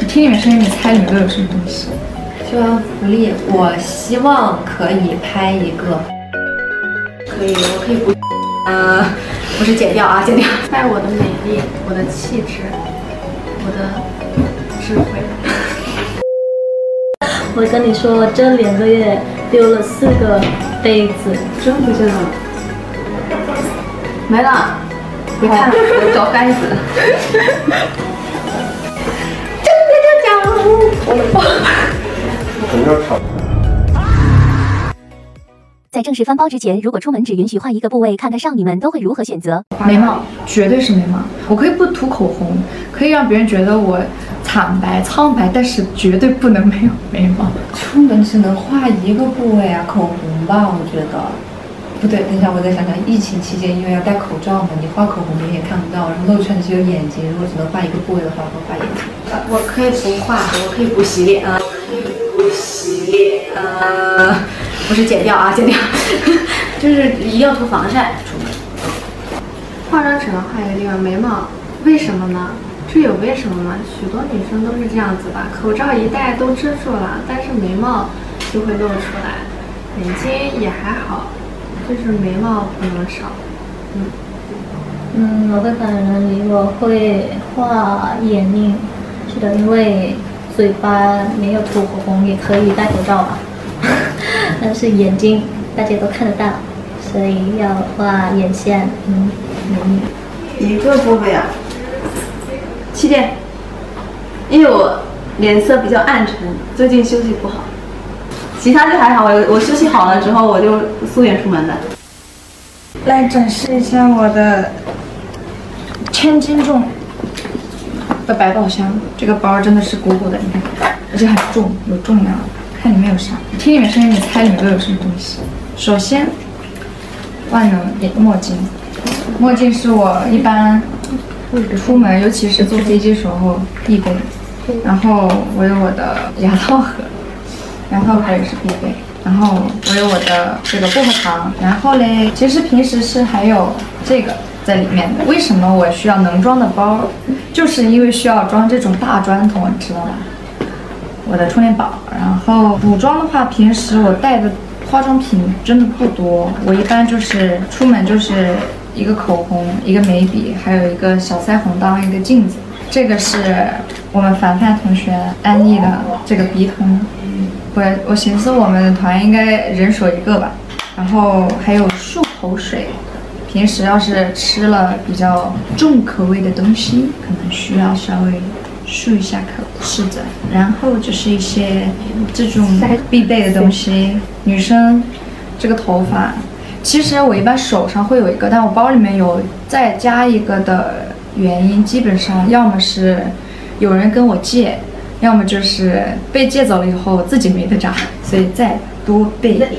听你们声音，你猜里面都有什么东西？ 秀恩福利，我希望可以拍一个，可以，我可以不是剪掉啊，剪掉。 爱我的美丽，我的气质，我的智慧。 我跟你说，这2个月丢了4个杯子， 真不见了，没了。你看，我找盖子。我的包。 在正式翻包之前，如果出门只允许换一个部位，看看上你们都会如何选择？ 眉毛，绝对是眉毛。我可以不涂口红，可以让别人觉得我苍白，但是绝对不能没有眉毛。 出门只能画一个部位啊，口红吧，我觉得。不对，等一下，我再想想。疫情期间，因为要戴口罩嘛，你画口红你也看不到，然后露出来只有眼睛。如果只能画一个部位的话，我会画眼睛。我可以不画，我可以不洗脸啊，不是剪掉啊，剪掉，就是一定要涂防晒出门。 化妆只能画一个地方，眉毛，为什么呢？这有为什么吗？许多女生都是这样子吧，口罩一戴都遮住了，但是眉毛就会露出来，眼睛也还好。就是眉毛不能少， 我会反人里我会画眼影，是的，因为嘴巴没有涂口红也可以戴口罩吧，但是眼睛大家都看得到，所以要画眼线，眼影。 一个部位啊，气垫，因为我脸色比较暗沉，最近休息不好。其他就还好，我休息好了之后我就素颜出门的。 来展示一下我的1000斤重的百宝箱，这个包真的是鼓鼓的，你看，而且很重，有重量。看里面有啥？听你们声音，你猜里面都有什么东西？首先，万能墨镜，墨镜是我一般出门，尤其是坐飞机时候必备。然后我有我的牙套盒。牙套盒也是必备，然后我有我的这个薄荷糖，然后嘞，其实平时是还有这个在里面的。为什么我需要能装的包？就是因为需要装这种大砖头，你知道吧？我的充电宝，然后补妆的话，平时我带的化妆品真的不多，我一般就是出门就是一个口红，一个眉笔，还有一个小腮红当一个镜子。这个是我们凡凡同学安利的这个鼻通。我寻思我们团应该人手一个吧，然后还有漱口水，平时要是吃了比较重口味的东西，可能需要稍微漱一下口。是的，然后就是一些这种必备的东西。女生这个头发，其实我一般手上会有一个，但我包里面有再加一个的原因，基本上要么是有人跟我借。要么就是被借走了以后自己没得扎，所以再多备一个。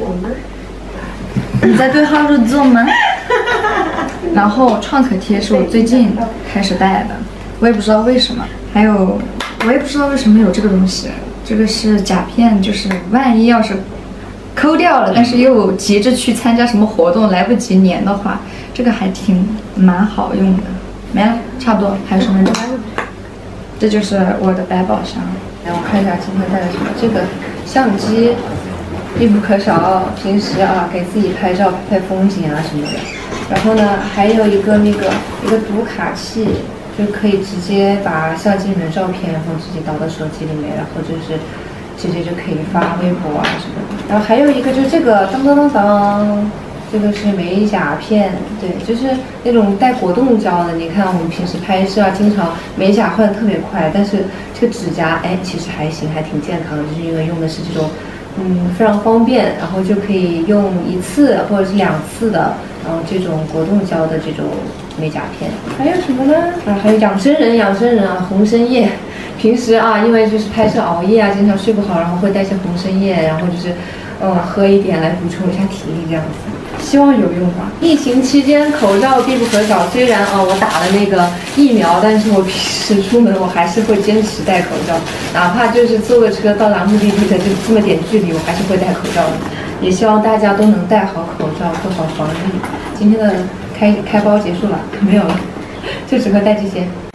你在对号入座吗？然后创可贴是我最近开始戴的，我也不知道为什么。还有，我也不知道为什么有这个东西，这个是甲片，就是万一要是抠掉了，但是又急着去参加什么活动来不及粘的话，这个还蛮好用的。没了，差不多。还有什么？这就是我的百宝箱。 来，我看一下今天带了什么。这个相机必不可少，平时啊给自己拍照、拍风景啊什么的。然后呢，还有一个一个读卡器，就可以直接把相机里面的照片，然后直接导到手机里面，然后就是直接就可以发微博啊什么的。然后还有一个就是这个当，这个是美甲片，对，就是那种带果冻胶的。你看我们平时拍摄啊，经常美甲换的特别快，但是这个指甲其实还行，还挺健康的，就是因为用的是这种非常方便，然后就可以用1次或者是2次的，然后这种果冻胶的这种美甲片。还有什么呢？还有养生人啊，红参叶。平时啊，因为就是拍摄熬夜啊，经常睡不好，然后会带些红参叶，然后就是喝一点来补充一下体力这样子。希望有用吧。疫情期间口罩必不可少，虽然我打了那个疫苗，但是我平时出门我还是会坚持戴口罩，哪怕就是坐个车到达目的地的这么点距离，我还是会戴口罩的。也希望大家都能戴好口罩，做好防疫。今天的开包结束了，没有了，就只会带这些。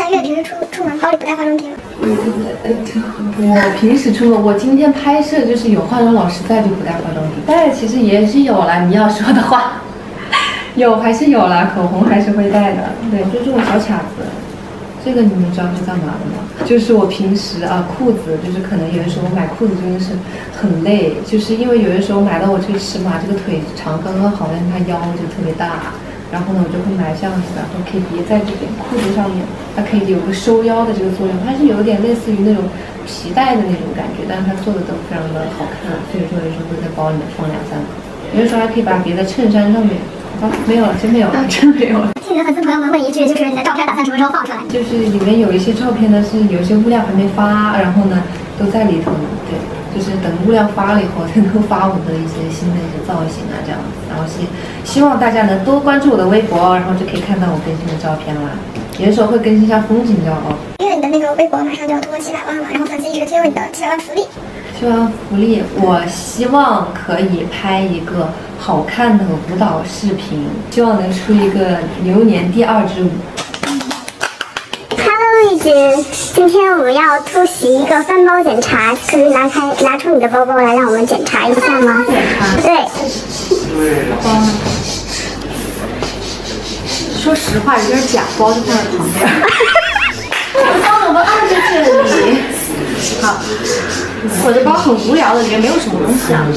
因为平时出门包里不带化妆品。 我平时出门，我今天拍摄就是有化妆老师在就不带化妆品，带其实也是有啦。你要说的话，有还是有啦，口红还是会带的。对，就这种小卡子。这个你们知道是干嘛的吗？就是我平时裤子，就是可能有的时候我买裤子真的是很累，就是因为有的时候买到我这个尺码，这个腿长刚刚好，但是它腰就特别大，然后呢我就会买这样子的，然后可以别在这边裤子上面，它可以有个收腰的这个作用，它是有点类似于那种皮带的那种感觉，但是它做的都非常的好看，所以说有时候会在包里面放2、3个，有的时候还可以把它别在衬衫上面。没有了，真没有了，真没有了。 记得粉丝朋友们问一句，就是你的照片打算什么时候放出来？ 就是里面有一些照片呢，是有些物料还没发，然后呢都在里头呢。对，就是等物料发了以后，才能发我的一些新的一些造型啊，这样子。然后希望大家能多关注我的微博，然后就可以看到我更新的照片啦。有的时候会更新一下风景照哦。 因为你的那个微博马上就要突破700万了，然后粉丝一直催问你的700万福利。 700万福利，我希望可以拍一个好看的舞蹈视频，希望能出一个牛年第2支舞。 Hello， 一直，今天我们要出席一个翻包检查，可以拿出你的包包来让我们检查一下吗？检查。对。 说实话，有点假包就放在旁边。我包怎么放在这里？好，我的包很无聊的，里面没有什么东西啊。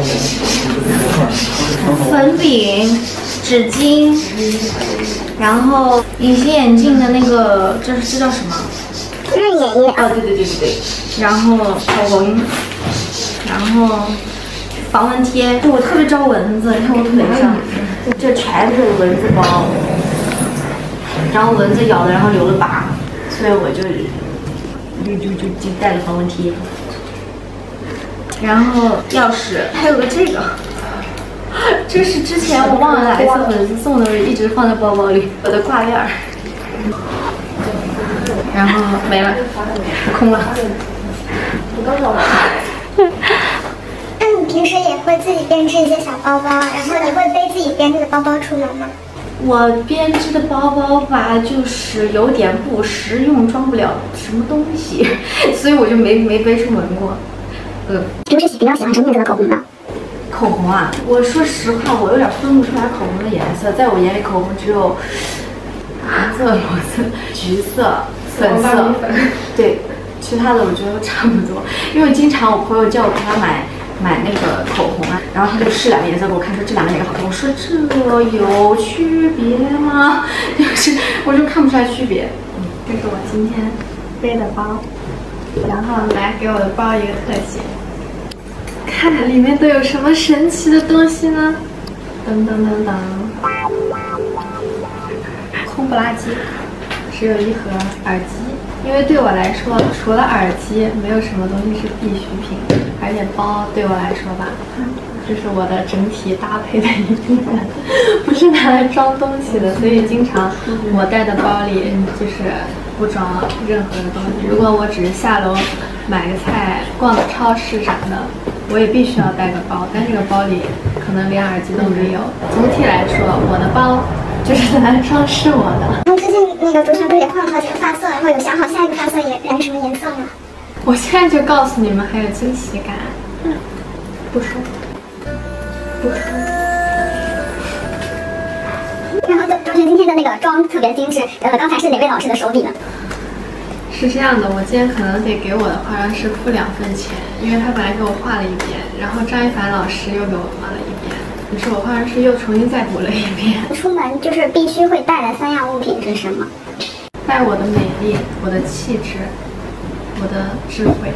粉饼、纸巾，然后隐形眼镜的那个，这叫什么？ 润眼液。 哦，对。然后口红，然后防蚊贴。就我特别招蚊子，你看我腿上，这全是蚊子包。然后蚊子咬的，然后留了疤，所以我就带了防蚊贴。然后钥匙，还有个这个，这是之前我忘了哪一次粉丝送的，我一直放在包包里。我的挂链儿，然后没了，空了。 那你平时也会自己编织一些小包包，然后你会背自己编织的包包出门吗？ 我编织的包包吧，就是有点不实用，装不了什么东西，所以我就没背出门过。 平时比较喜欢什么颜色的口红呢？ 口红啊，我说实话，我有点分不出来口红的颜色，在我眼里，口红只有蓝色、裸色、橘色、粉色，对，其他的我觉得都差不多。因为经常我朋友叫我给他买那个口红啊，然后他就试2个颜色给我看，说这2个哪个好看。我说这有区别吗？就是我就看不出来区别。 这是我今天背的包，然后来给我的包一个特写，看里面都有什么神奇的东西呢？噔噔噔噔，空不拉几，只有一盒耳机。因为对我来说，除了耳机，没有什么东西是必需品。而且包对我来说吧，这是我的整体搭配的一部分，不是拿来装东西的。所以经常我带的包里就是不装任何的东西。如果我只是下楼买个菜、逛个超市啥的，我也必须要带个包。但这个包里可能连耳机都没有。总体来说，我的包就是拿来装饰我的。 然后最近那个主持人不是也换了好几个发色，然后有想好下一个发色也染什么颜色吗？ 我现在就告诉你们，还有惊喜感。不说。 然后主持人今天的那个妆特别精致，刚才是哪位老师的手笔呢？ 是这样的，我今天可能得给我的化妆师付2份钱，因为他本来给我画了一遍，然后张一凡老师又给我画了一遍，于是我化妆师又重新再补了一遍。 出门就是必须会带的3样物品是什么？ 带我的美丽，我的气质，我的智慧。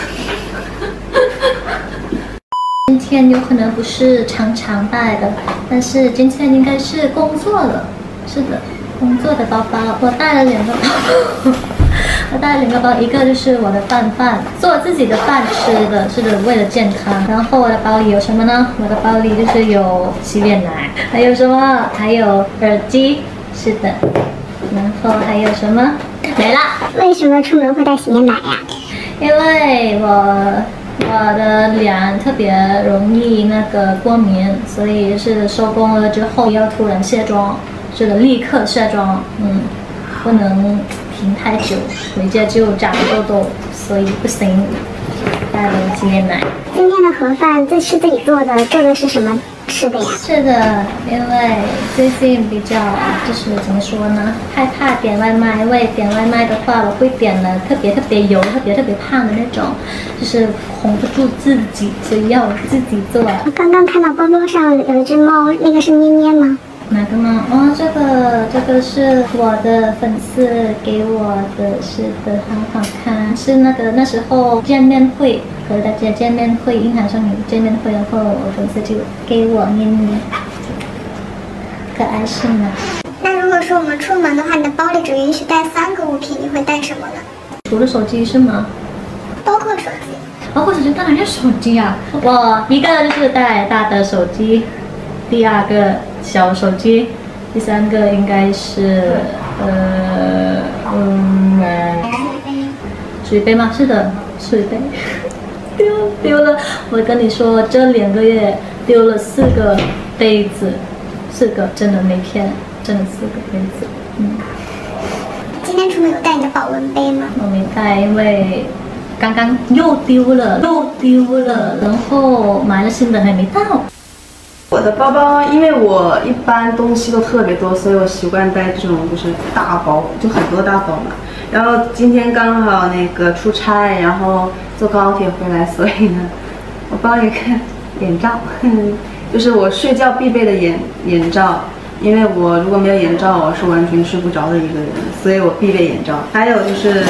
今天有可能不是常带的，但是今天应该是工作的。是的，工作的包包，我带了2个包包。我带了2个包，一个就是我的饭，做自己的饭吃的，是的，为了健康。然后我的包里有什么呢？我的包里就是有洗脸奶，还有什么？还有耳机，是的。然后还有什么？没了。 为什么出门会带洗面奶呀？ 因为我的脸特别容易那个过敏，所以是收工了之后要突然卸妆，是的，立刻卸妆，不能停太久，回家就长痘痘，所以不行，带了纪念奶。 今天的盒饭是自己做的，做的是什么吃的呀？ 是的，因为最近比较就是怎么说呢，害怕点外卖，因为点外卖的话，我会点了特别油、特别胖的那种，就是哄不住自己，所以要我自己做。 我刚刚看到包包上有一只猫，那个是咩咩吗？ 哪个吗？哦，这个是我的粉丝给我的，是的，很好看。是那时候见面会和大家见面会，银行上有见面会，然后我粉丝就给我咩咩，可爱是吗？ 那如果说我们出门的话，你的包里只允许带3个物品，你会带什么呢？ 除了手机是吗？ 包括手机。 包括手机，当然是手机啊！我一个就是带大的手机，第二个小手机，第三个应该是水杯吗？是的，水杯。丢了！我跟你说，这2个月丢了4个杯子，4个，真的没骗，真的4个杯子。 今天出门有带你的保温杯吗？ 我没带，因为刚刚又丢了，然后买了新的还没到。 我的包包，因为我一般东西都特别多，所以我习惯带这种就是大包，就很多大包嘛。然后今天刚好那个出差，然后坐高铁回来，所以呢，我包了一个眼罩，就是我睡觉必备的眼罩。因为我如果没有眼罩，我是完全睡不着的一个人，所以我必备眼罩。还有就是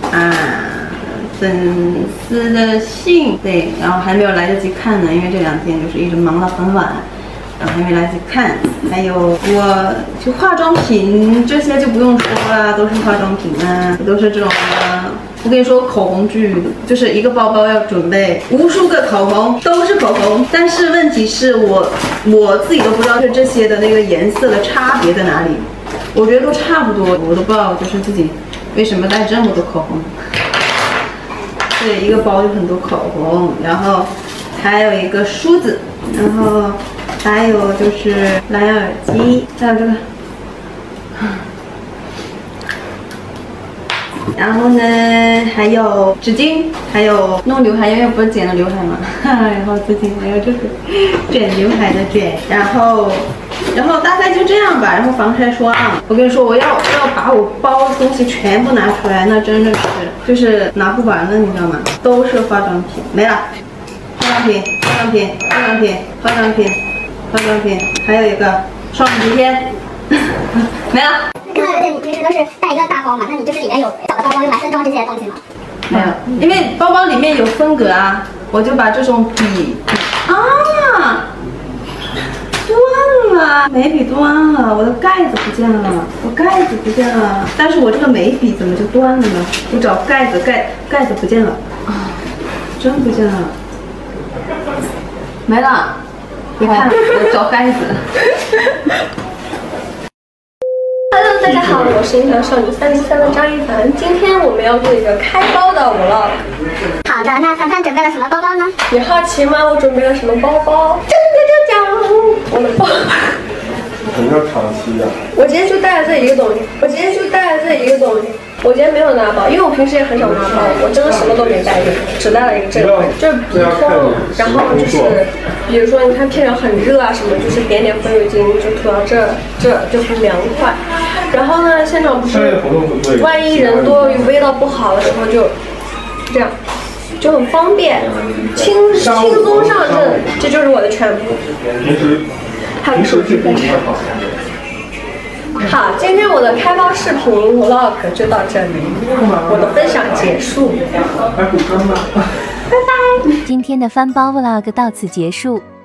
粉丝的信，对，然后还没有来得及看呢，因为这2天就是一直忙到很晚，然后还没来得及看。还有我就化妆品这些就不用说了，都是化妆品啊，都是这种我跟你说，口红剧就是一个包包要准备无数个口红，都是口红。但是问题是我自己都不知道这些的那个颜色的差别在哪里，我觉得都差不多，我都不知道就是自己为什么带这么多口红。对，一个包有很多口红，然后还有一个梳子，然后还有就是蓝牙耳机，还有这个。然后呢，还有纸巾，还有弄刘海，因为不是剪了刘海嘛，然后最近还有这个卷刘海的卷，然后大概就这样吧。然后防晒霜，我跟你说，我要把我包的东西全部拿出来，那真的是就是拿不完了，你知道吗？都是化妆品，没了，化妆品，还有一个双皮贴，没了。 对，你平时都是带一个大包嘛？那你就是里面有小的包包用来分装这些东西吗？ 没有，因为包包里面有分隔啊，我就把这种笔断了，眉笔断了，我的盖子不见了，但是我这个眉笔怎么就断了呢？我找盖子，盖子不见了啊，真不见了，没了，别看了，我找盖子。 Hello， 大家好，我是银行少女303的张一凡。今天我们要做一个开包的 vlog。 好的，那凡凡准备了什么包包呢？ 你好奇吗？我准备了什么包包？我的包。 什么叫长期呀？ 我今天就带了这一个东西。我今天没有拿包，因为我平时也很少拿包，我真的什么都没带，只带了一个这个，就是鼻痛，然后就是比如说你看天气很热啊什么，就是点风油精就涂到这就很凉快。然后呢，现场不是万一人多味道不好的时候就这样。就很方便，轻松上阵，这就是我的全部。还有手机分享。好，今天我的开包视频 vlog 就到这里，我的分享结束，拜拜。 今天的翻包 vlog 到此结束。